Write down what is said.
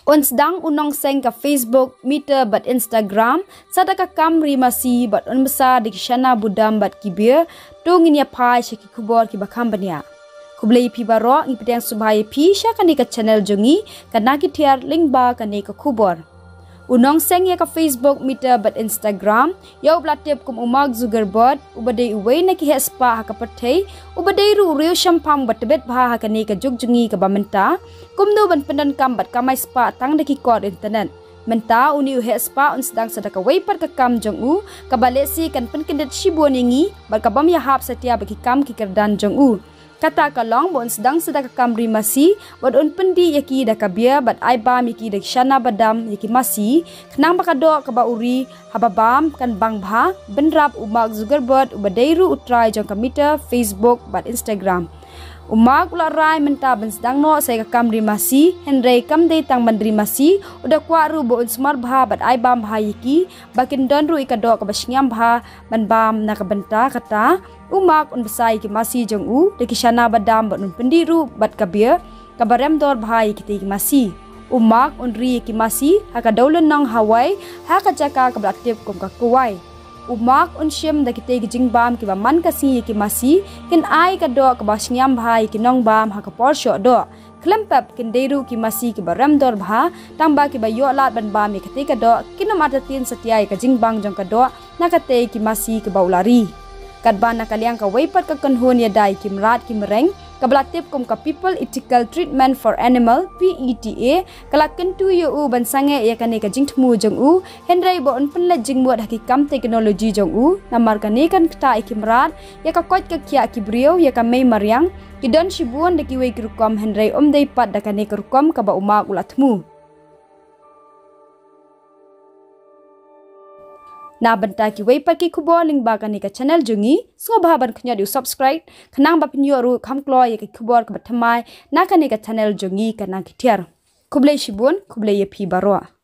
Ons dang Nongseng ka Facebook, Twitter bat Instagram, sadaka kamri Masi bat unbesa di Shana Budam bat kibir, tungin ya pai shaki kubor ki bakam bania. Kublai pi baro ngi pedang subhai pi sha kani ka channel jongi kana ki tiar link ba kani ka kubor. Nongseng ya ka Facebook, Twitter bat Instagram, ya ublatip kum umag zugerbot, ubadai uway na ki hespa ha ka patay, ubadai ru riu shampang bat tebet bha ha kani ka jogjongi ka bamenta, kumno ban pendan kam bat kamay spa tang daki kod internet. Menta uni uhe spa uns dang sadaka waypar ka kam jong u, kabalesi kan penkendet shibuan yangi, bat kabam ya hap setia bagi kam ki kerdan jong u. Kata kalong bon sedang sedaka kamri Masi bod un pendi yaki da kabia bat aibam yaki da Shana Budam yaki Masi kenang bakado ka bauri hababam kan bangba benrap umag zugerbot ubadairu utrai jong kamita Facebook bat Instagram. Umag ularai menta ben sedang no saya ka kamri Masi henrei kamdei tang mandri Masi udah kwaru bo un smar bha bat aibam bha yaki bakin donru ikado ka basnyam bha banbam na ka benta kata umak un besai ki Masi jong u de ki Shana Budam bat un pendiru bat kabia kabarem dor bhai ki ti Masi umak un ri ki Masi ha ka daulen nang Hawaii ha ka jaka ka blatip kom ka kuwai umak un shem da ki te jing bam ki baman ka si ki Masi kin ai ka do ka basnyam bhai ki nong bam ha ka por sho do klempap kin deiru ki Masi ki barem dor bha tamba ki bayo lat ban bam ki te ka do kinamata tin setiai ka jing bang jong ka do na ka te ki Masi ki baulari kadban na kaliang ka waypat ka kanhon ya dai kimrat kimreng kablatip kum ka people ethical treatment for animal PETA kalakin tu yu u ban sange ya kane ka jingthmu jong u henrei bo un penla jingmut hakikam teknologi jong u namar kane kan kta kimrat ya ka kot ka kya kibrio ya ka mei maryang kidon shibuan de ki we kirukom henrei dei pat da kane kirukom ka ba umak ulatmu. Na benta ki waypat ki kubor link ba kani ka channel jungi so bahaban khnya du subscribe khanang ba pinyo ru khamklo ye ki kubor ka bathamai na kani ka channel jungi kana ki tiar kublai shibun kublai ye phi barwa.